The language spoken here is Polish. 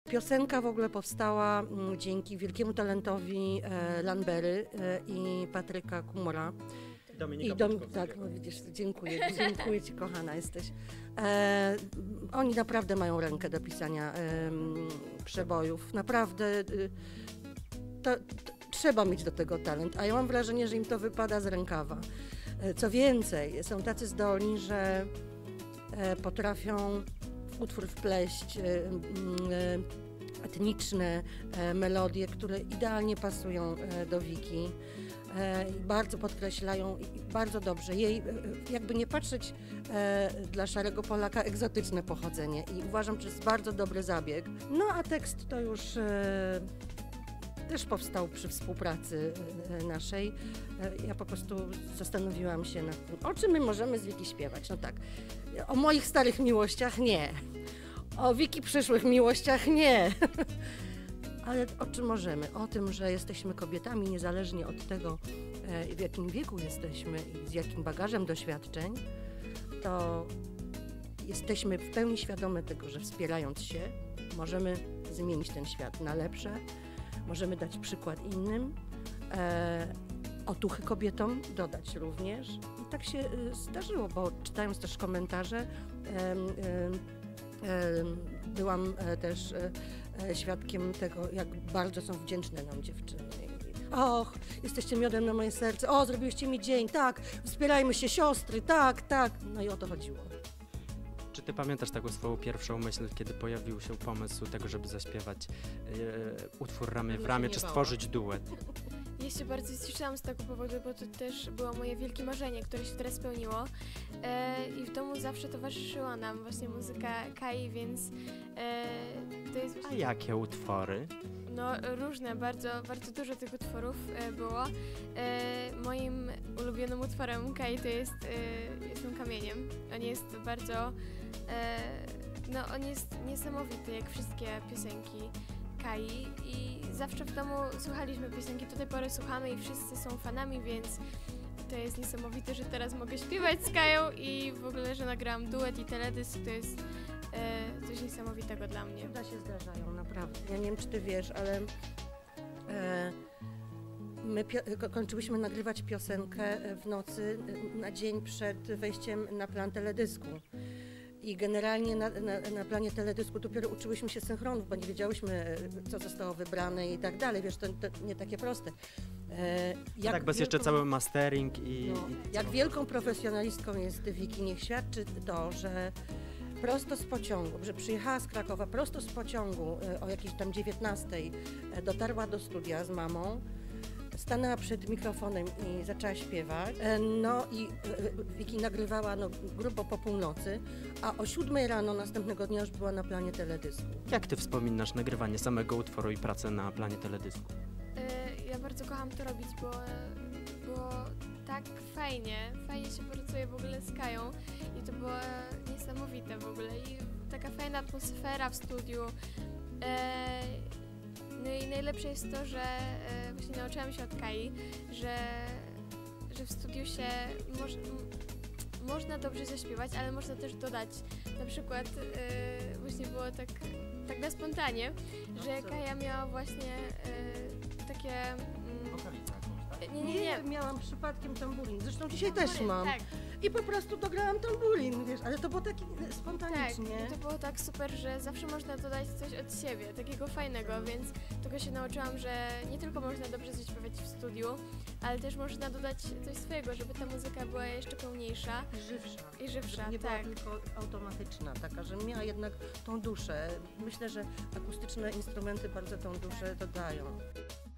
Piosenka w ogóle powstała dzięki wielkiemu talentowi Lanbery i Patryka Kumora. Tak, no widzisz, dziękuję Ci, kochana jesteś. Oni naprawdę mają rękę do pisania przebojów. Naprawdę trzeba mieć do tego talent, a ja mam wrażenie, że im to wypada z rękawa. Co więcej, są tacy zdolni, że potrafią w utwór wpleść etniczne melodie, które idealnie pasują do Wiki. Bardzo podkreślają i bardzo dobrze. Jej, jakby nie patrzeć, dla szarego Polaka egzotyczne pochodzenie i uważam, że jest bardzo dobry zabieg. No a tekst to już też powstał przy współpracy naszej. Ja po prostu zastanowiłam się nad tym, o czym my możemy z Wiki śpiewać. No tak, o moich starych miłościach nie, o Wiki przyszłych miłościach nie. Ale o czym możemy? O tym, że jesteśmy kobietami niezależnie od tego, w jakim wieku jesteśmy i z jakim bagażem doświadczeń, to jesteśmy w pełni świadome tego, że wspierając się możemy zmienić ten świat na lepsze, możemy dać przykład innym, otuchy kobietom dodać również. I tak się zdarzyło, bo czytając też komentarze, byłam też świadkiem tego, jak bardzo są wdzięczne nam dziewczyny. Och, jesteście miodem na moje serce, o, zrobiłyście mi dzień, tak, wspierajmy się siostry, tak, tak. No i o to chodziło. Czy ty pamiętasz taką swoją pierwszą myśl, kiedy pojawił się pomysł tego, żeby zaśpiewać utwór Ramię w ramię, czy stworzyć duet? Ja się bardzo cieszyłam z tego powodu, bo to też było moje wielkie marzenie, które się teraz spełniło. I w domu zawsze towarzyszyła nam właśnie muzyka Kai, więc to jest właśnie... A jakie utwory? No różne, bardzo, bardzo dużo tych utworów było. Moim ulubionym utworem Kai to jest Jestem kamieniem. On jest bardzo... no on jest niesamowity, jak wszystkie piosenki Kai i zawsze w domu słuchaliśmy piosenki, do tej pory słuchamy i wszyscy są fanami, więc to jest niesamowite, że teraz mogę śpiewać z Kają i w ogóle, że nagrałam duet i teledysk, to jest coś niesamowitego dla mnie. Cuda się zdarzają, naprawdę. Ja nie wiem, czy ty wiesz, ale my kończyłyśmy nagrywać piosenkę w nocy na dzień przed wejściem na plan teledysku. I generalnie na planie teledysku dopiero uczyłyśmy się synchronów, bo nie wiedziałyśmy, co zostało wybrane i tak dalej. Wiesz, to nie takie proste. Tak, bez jeszcze cały mastering i... No, jak wielką profesjonalistką jest Wiki, niech świadczy to, że prosto z pociągu, że przyjechała z Krakowa, prosto z pociągu o jakiejś tam 19:00 dotarła do studia z mamą, stanęła przed mikrofonem i zaczęła śpiewać. No i Wiki nagrywała grubo po północy, a o 7:00 rano następnego dnia już była na planie teledysku. Jak ty wspominasz nagrywanie samego utworu i pracę na planie teledysku? Ja bardzo kocham to robić, bo było tak fajnie się pracuje w ogóle z Kają i to było niesamowite w ogóle i taka fajna atmosfera w studiu. No i najlepsze jest to, że właśnie nauczyłam się od Kai, że w studiu się można dobrze zaśpiewać, ale można też dodać. Na przykład właśnie było tak na spontanie, że Kaja miała właśnie takie... Nie, miałam przypadkiem tamburin. Zresztą dzisiaj też mam. Tak. I po prostu dograłam tamburin, wiesz, ale to było tak spontanicznie. Tak, i to było tak super, że zawsze można dodać coś od siebie, takiego fajnego, więc tego się nauczyłam, że nie tylko można dobrze zaśpiewać w studiu, ale też można dodać coś swojego, żeby ta muzyka była jeszcze pełniejsza. I żywsza, tak. Nie była tylko automatyczna, taka, że miała jednak tą duszę. Myślę, że akustyczne instrumenty bardzo tą duszę dodają.